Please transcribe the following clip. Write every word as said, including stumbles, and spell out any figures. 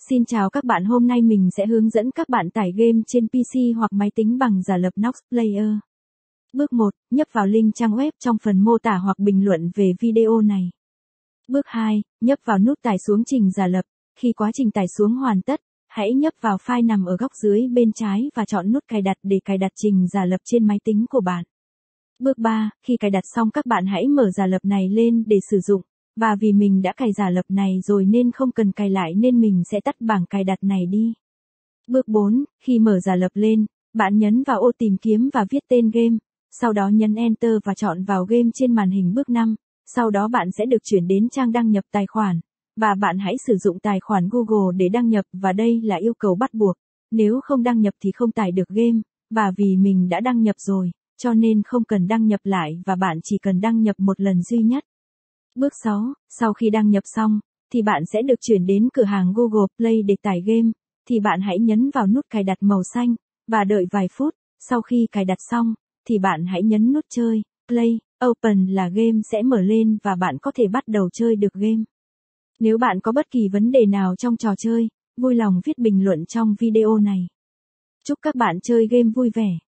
Xin chào các bạn, hôm nay mình sẽ hướng dẫn các bạn tải game trên pê xê hoặc máy tính bằng giả lập Nox Player. Bước một. Nhấp vào link trang web trong phần mô tả hoặc bình luận về video này. Bước hai. Nhấp vào nút tải xuống trình giả lập. Khi quá trình tải xuống hoàn tất, hãy nhấp vào file nằm ở góc dưới bên trái và chọn nút cài đặt để cài đặt trình giả lập trên máy tính của bạn. Bước ba. Khi cài đặt xong các bạn hãy mở giả lập này lên để sử dụng. Và vì mình đã cài giả lập này rồi nên không cần cài lại nên mình sẽ tắt bảng cài đặt này đi. Bước bốn. Khi mở giả lập lên, bạn nhấn vào ô tìm kiếm và viết tên game, sau đó nhấn Enter và chọn vào game trên màn hình. Bước năm. Sau đó bạn sẽ được chuyển đến trang đăng nhập tài khoản, và bạn hãy sử dụng tài khoản Google để đăng nhập và đây là yêu cầu bắt buộc. Nếu không đăng nhập thì không tải được game, và vì mình đã đăng nhập rồi, cho nên không cần đăng nhập lại và bạn chỉ cần đăng nhập một lần duy nhất. Bước sáu. Sau khi đăng nhập xong, thì bạn sẽ được chuyển đến cửa hàng Google Play để tải game, thì bạn hãy nhấn vào nút cài đặt màu xanh, và đợi vài phút. Sau khi cài đặt xong, thì bạn hãy nhấn nút chơi, Play, Open là game sẽ mở lên và bạn có thể bắt đầu chơi được game. Nếu bạn có bất kỳ vấn đề nào trong trò chơi, vui lòng viết bình luận trong video này. Chúc các bạn chơi game vui vẻ.